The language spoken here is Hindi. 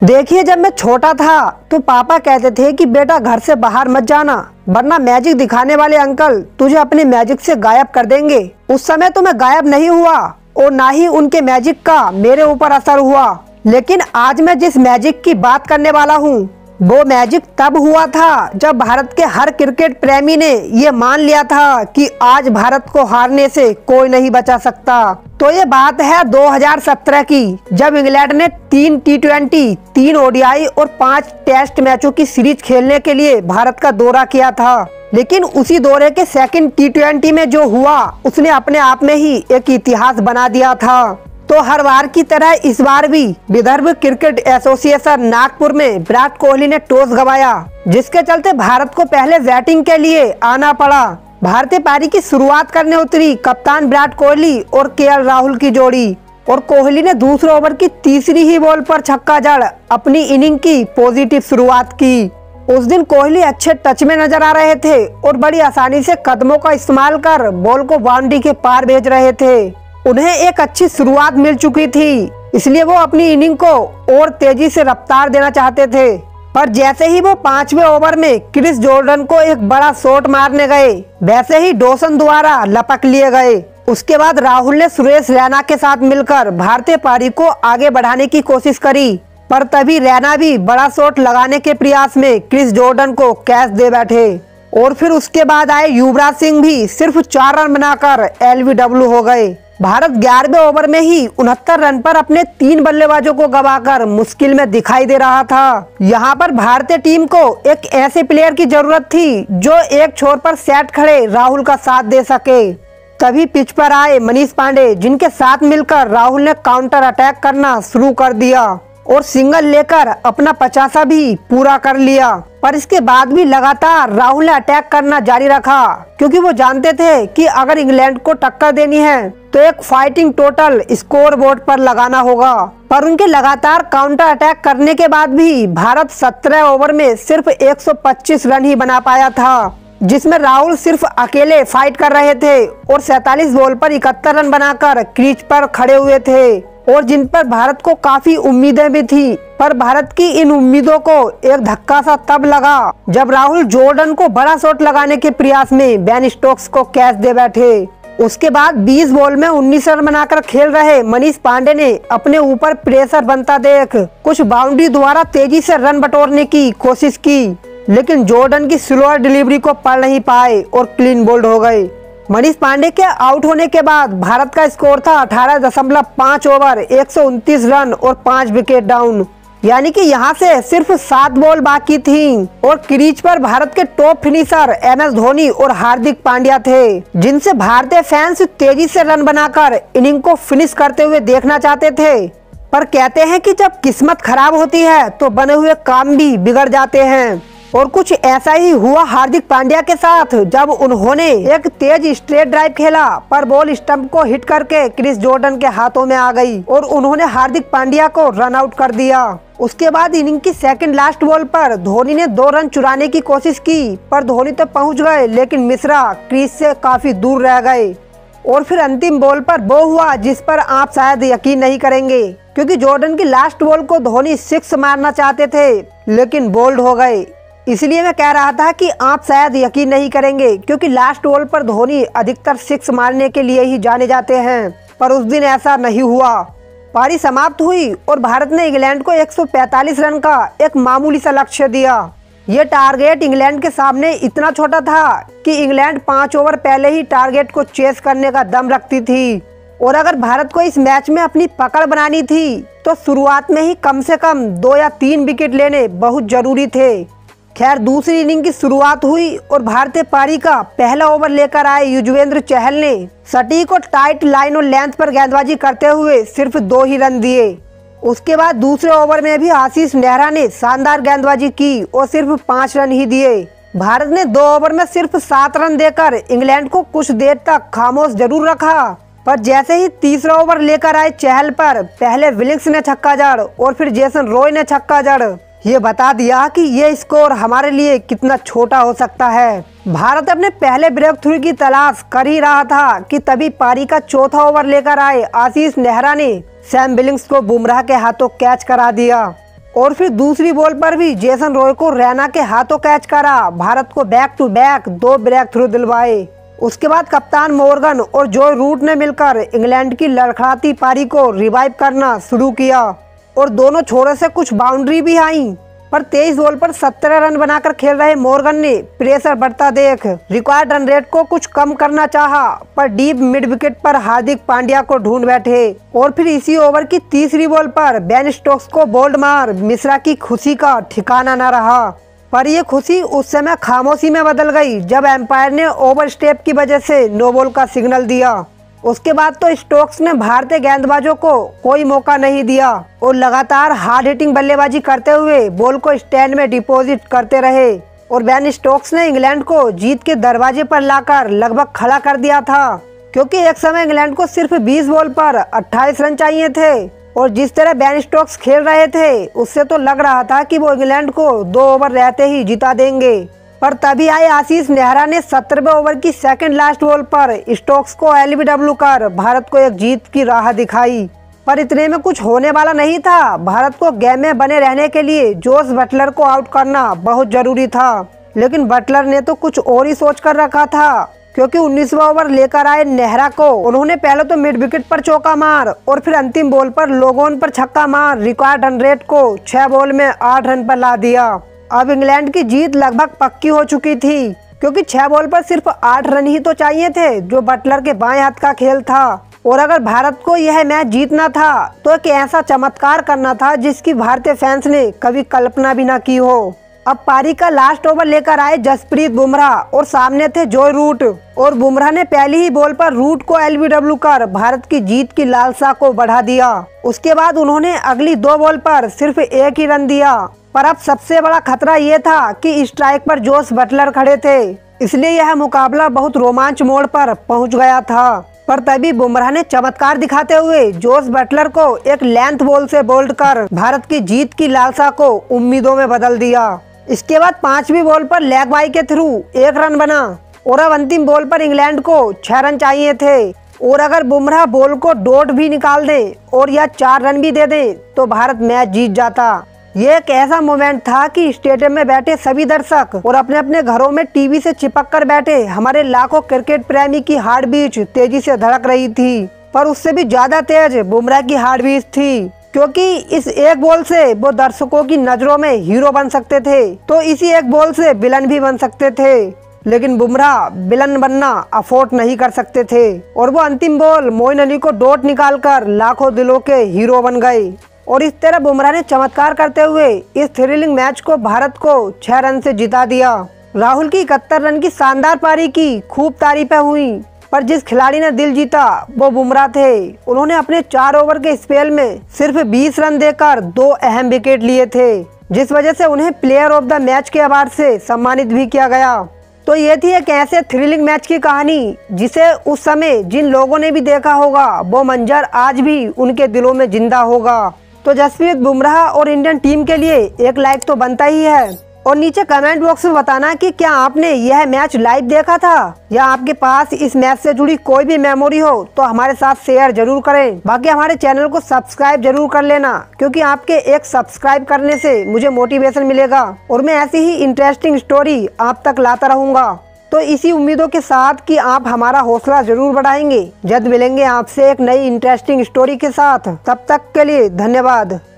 देखिए, जब मैं छोटा था तो पापा कहते थे कि बेटा घर से बाहर मत जाना, वरना मैजिक दिखाने वाले अंकल तुझे अपने मैजिक से गायब कर देंगे। उस समय तो मैं गायब नहीं हुआ और ना ही उनके मैजिक का मेरे ऊपर असर हुआ। लेकिन आज मैं जिस मैजिक की बात करने वाला हूँ वो मैजिक तब हुआ था जब भारत के हर क्रिकेट प्रेमी ने ये मान लिया था कि आज भारत को हारने से कोई नहीं बचा सकता। तो ये बात है 2017 की, जब इंग्लैंड ने 3 T20, 3 ODI और 5 टेस्ट मैचों की सीरीज खेलने के लिए भारत का दौरा किया था। लेकिन उसी दौरे के सेकंड T20 में जो हुआ उसने अपने आप में ही एक इतिहास बना दिया था। तो हर बार की तरह इस बार भी विदर्भ क्रिकेट एसोसिएशन नागपुर में विराट कोहली ने टॉस गंवाया, जिसके चलते भारत को पहले बैटिंग के लिए आना पड़ा। भारतीय पारी की शुरुआत करने उतरी कप्तान विराट कोहली और KL राहुल की जोड़ी, और कोहली ने दूसरे ओवर की तीसरी ही बॉल पर छक्का जड़ अपनी इनिंग की पॉजिटिव शुरुआत की। उस दिन कोहली अच्छे टच में नजर आ रहे थे और बड़ी आसानी से कदमों का इस्तेमाल कर बॉल को बाउंड्री के पार भेज रहे थे। उन्हें एक अच्छी शुरुआत मिल चुकी थी, इसलिए वो अपनी इनिंग को और तेजी से रफ्तार देना चाहते थे। पर जैसे ही वो 5वें ओवर में क्रिस जॉर्डन को एक बड़ा शॉट मारने गए, वैसे ही डॉसन द्वारा लपक लिए गए। उसके बाद राहुल ने सुरेश रैना के साथ मिलकर भारतीय पारी को आगे बढ़ाने की कोशिश करी, पर तभी रैना भी बड़ा शॉट लगाने के प्रयास में क्रिस जॉर्डन को कैच दे बैठे। और फिर उसके बाद आए युवराज सिंह भी सिर्फ 4 रन बनाकर LBW हो गए। भारत 11वें ओवर में ही 69 रन पर अपने 3 बल्लेबाजों को गंवाकर मुश्किल में दिखाई दे रहा था। यहाँ पर भारतीय टीम को एक ऐसे प्लेयर की जरूरत थी जो एक छोर पर सेट खड़े राहुल का साथ दे सके। तभी पिच पर आए मनीष पांडे, जिनके साथ मिलकर राहुल ने काउंटर अटैक करना शुरू कर दिया और सिंगल लेकर अपना 50 भी पूरा कर लिया। पर इसके बाद भी लगातार राहुल ने अटैक करना जारी रखा, क्योंकि वो जानते थे कि अगर इंग्लैंड को टक्कर देनी है तो एक फाइटिंग टोटल स्कोर बोर्ड पर लगाना होगा। पर उनके लगातार काउंटर अटैक करने के बाद भी भारत 17 ओवर में सिर्फ 125 रन ही बना पाया था, जिसमें राहुल सिर्फ अकेले फाइट कर रहे थे और 47 बॉल पर 71 रन बनाकर क्रीज पर खड़े हुए थे, और जिन पर भारत को काफी उम्मीदें भी थी। पर भारत की इन उम्मीदों को एक धक्का सा तब लगा जब राहुल जॉर्डन को बड़ा शॉट लगाने के प्रयास में बेन स्टोक्स को कैच दे बैठे। उसके बाद 20 बॉल में 19 रन बनाकर खेल रहे मनीष पांडे ने अपने ऊपर प्रेशर बनता देख कुछ बाउंड्री द्वारा तेजी से रन बटोरने की कोशिश की, लेकिन जॉर्डन की स्लोअर डिलीवरी को पढ़ नहीं पाए और क्लीन बोल्ड हो गए। मनीष पांडे के आउट होने के बाद भारत का स्कोर था 18.5 ओवर, 129 रन और 5 विकेट डाउन। यानी कि यहाँ से सिर्फ 7 बॉल बाकी थी और क्रीज पर भारत के टॉप फिनिशर MS धोनी और हार्दिक पांड्या थे, जिनसे भारतीय फैंस तेजी से रन बनाकर इनिंग को फिनिश करते हुए देखना चाहते थे। पर कहते हैं कि जब किस्मत खराब होती है तो बने हुए काम भी बिगड़ जाते हैं, और कुछ ऐसा ही हुआ हार्दिक पांड्या के साथ जब उन्होंने एक तेज स्ट्रेट ड्राइव खेला, पर बॉल स्टंप को हिट करके क्रिस जॉर्डन के हाथों में आ गई और उन्होंने हार्दिक पांड्या को रन आउट कर दिया। उसके बाद इनिंग की सेकंड लास्ट बॉल पर धोनी ने 2 रन चुराने की कोशिश की, पर धोनी तो पहुंच गए लेकिन मिश्रा क्रीज से काफी दूर रह गए। और फिर अंतिम बॉल पर वो हुआ जिस पर आप शायद यकीन नहीं करेंगे, क्योंकि जॉर्डन की लास्ट बॉल को धोनी 6 मारना चाहते थे लेकिन बोल्ड हो गए। इसलिए मैं कह रहा था कि आप शायद यकीन नहीं करेंगे, क्योंकि लास्ट बॉल पर धोनी अधिकतर 6 मारने के लिए ही जाने जाते हैं। पर उस दिन ऐसा नहीं हुआ। पारी समाप्त हुई और भारत ने इंग्लैंड को 145 रन का एक मामूली सा लक्ष्य दिया। ये टारगेट इंग्लैंड के सामने इतना छोटा था कि इंग्लैंड 5 ओवर पहले ही टारगेट को चेस करने का दम रखती थी, और अगर भारत को इस मैच में अपनी पकड़ बनानी थी तो शुरुआत में ही कम से कम 2 या 3 विकेट लेने बहुत जरूरी थे। खैर, दूसरी इनिंग की शुरुआत हुई और भारतीय पारी का पहला ओवर लेकर आए युजवेंद्र चहल ने सटीक और टाइट लाइन और लेंथ पर गेंदबाजी करते हुए सिर्फ 2 ही रन दिए। उसके बाद दूसरे ओवर में भी आशीष नेहरा ने शानदार गेंदबाजी की और सिर्फ 5 रन ही दिए। भारत ने 2 ओवर में सिर्फ 7 रन देकर इंग्लैंड को कुछ देर तक खामोश जरूर रखा, पर जैसे ही तीसरा ओवर लेकर आए चहल पर पहले विलिंग्स ने छक्का जड़ और फिर जेसन रॉय ने छक्का जड़ ये बता दिया कि ये स्कोर हमारे लिए कितना छोटा हो सकता है। भारत अपने पहले ब्रेक थ्रू की तलाश कर ही रहा था कि तभी पारी का चौथा ओवर लेकर आए आशीष नेहरा ने सैम बिलिंग्स को बुमराह के हाथों कैच करा दिया। और फिर दूसरी बॉल पर भी जेसन रॉय को रैना के हाथों कैच करा, भारत को back to back 2 breakthrough दिलवाए। उसके बाद कप्तान मॉर्गन और जॉय रूट ने मिलकर इंग्लैंड की लड़खड़ाती पारी को रिवाइव करना शुरू किया और दोनों छोरों से कुछ बाउंड्री भी आई, पर 23 बॉल पर 17 रन बनाकर खेल रहे मॉर्गन ने प्रेशर बढ़ता देख रिक्वायर्ड रन रेट को कुछ कम करना चाहा, पर डीप मिड विकेट पर हार्दिक पांड्या को ढूंढ बैठे और फिर इसी ओवर की तीसरी बॉल पर बेन स्टोक्स को बोल्ड मार मिश्रा की खुशी का ठिकाना न रहा। पर यह खुशी उस समय खामोशी में बदल गई जब एम्पायर ने ओवर स्टेप की वजह से नो बॉल का सिग्नल दिया। उसके बाद तो स्टोक्स ने भारतीय गेंदबाजों को कोई मौका नहीं दिया और लगातार हार्ड हिटिंग बल्लेबाजी करते हुए बॉल को स्टैंड में डिपॉजिट करते रहे और बेन स्टोक्स ने इंग्लैंड को जीत के दरवाजे पर लाकर लगभग खड़ा कर दिया था, क्योंकि एक समय इंग्लैंड को सिर्फ 20 बॉल पर 28 रन चाहिए थे और जिस तरह बेन स्टोक्स खेल रहे थे उससे तो लग रहा था कि वो इंग्लैंड को 2 ओवर रहते ही जिता देंगे। पर तभी आए आशीष नेहरा ने 17वें ओवर की सेकंड लास्ट बॉल पर स्टोक्स को एलबीडब्ल्यू कर भारत को एक जीत की राह दिखाई। पर इतने में कुछ होने वाला नहीं था। भारत को गेम में बने रहने के लिए जोस बटलर को आउट करना बहुत जरूरी था, लेकिन बटलर ने तो कुछ और ही सोच कर रखा था, क्योंकि 19वां ओवर लेकर आए नेहरा को उन्होंने पहले तो मिड विकेट पर चौका मार और फिर अंतिम बॉल पर लोगोन पर छक्का मार रिकॉर्ड रन रेट को 6 बॉल में 8 रन पर ला दिया। अब इंग्लैंड की जीत लगभग पक्की हो चुकी थी, क्योंकि 6 बॉल पर सिर्फ 8 रन ही तो चाहिए थे, जो बटलर के बाएं हाथ का खेल था। और अगर भारत को यह मैच जीतना था तो एक ऐसा चमत्कार करना था जिसकी भारतीय फैंस ने कभी कल्पना भी ना की हो। अब पारी का लास्ट ओवर लेकर आए जसप्रीत बुमराह और सामने थे जॉय रूट, और बुमराह ने पहली ही बॉल पर रूट को एलबीडब्ल्यू कर भारत की जीत की लालसा को बढ़ा दिया। उसके बाद उन्होंने अगली 2 बॉल पर सिर्फ 1 ही रन दिया। पर अब सबसे बड़ा खतरा ये था कि स्ट्राइक पर जोस बटलर खड़े थे, इसलिए यह मुकाबला बहुत रोमांच मोड़ पर पहुंच गया था। पर तभी बुमराह ने चमत्कार दिखाते हुए जोस बटलर को एक लेंथ बॉल से बोल्ड कर भारत की जीत की लालसा को उम्मीदों में बदल दिया। इसके बाद 5वीं बॉल पर लेग बाई के थ्रू 1 रन बना और अब अंतिम बॉल पर इंग्लैंड को 6 रन चाहिए थे, और अगर बुमराह बॉल को डॉट भी निकाल दे और या 4 रन भी दे दे तो भारत मैच जीत जाता। ये एक ऐसा मोमेंट था कि स्टेडियम में बैठे सभी दर्शक और अपने अपने घरों में टीवी से चिपक कर बैठे हमारे लाखों क्रिकेट प्रेमी की हार्ट बीट तेजी से धड़क रही थी। पर उससे भी ज्यादा तेज बुमराह की हार्ट बीट थी, क्योंकि इस एक बॉल से वो दर्शकों की नजरों में हीरो बन सकते थे, तो इसी एक बॉल से विलन भी बन सकते थे। लेकिन बुमराह विलन बनना अफोर्ड नहीं कर सकते थे और वो अंतिम ball Moin Ali co dot निकालकर लाखों दिलों के हीरो बन गए। और इस तरह बुमराह ने चमत्कार करते हुए इस थ्रिलिंग मैच को भारत को 6 रन से जिता दिया। राहुल की 71 रन की शानदार पारी की खूब तारीफें हुई, पर जिस खिलाड़ी ने दिल जीता वो बुमराह थे। उन्होंने अपने 4 ओवर के स्पेल में सिर्फ 20 रन देकर 2 अहम विकेट लिए थे, जिस वजह से उन्हें प्लेयर ऑफ द मैच के अवार्ड से सम्मानित भी किया गया। तो ये थी एक ऐसे थ्रिलिंग मैच की कहानी जिसे उस समय जिन लोगों ने भी देखा होगा वो मंजर आज भी उनके दिलों में जिंदा होगा। तो जसप्रीत बुमराह और इंडियन टीम के लिए एक लाइक तो बनता ही है, और नीचे कमेंट बॉक्स में बताना कि क्या आपने यह मैच लाइव देखा था या आपके पास इस मैच से जुड़ी कोई भी मेमोरी हो तो हमारे साथ शेयर जरूर करें। बाकी हमारे चैनल को सब्सक्राइब जरूर कर लेना, क्योंकि आपके एक सब्सक्राइब करने से मुझे मोटिवेशन मिलेगा और मैं ऐसी ही इंटरेस्टिंग स्टोरी आप तक लाता रहूंगा। तो इसी उम्मीदों के साथ कि आप हमारा हौसला जरूर बढ़ाएंगे। जल्द मिलेंगे आपसे एक नई इंटरेस्टिंग स्टोरी के साथ। तब तक के लिए धन्यवाद।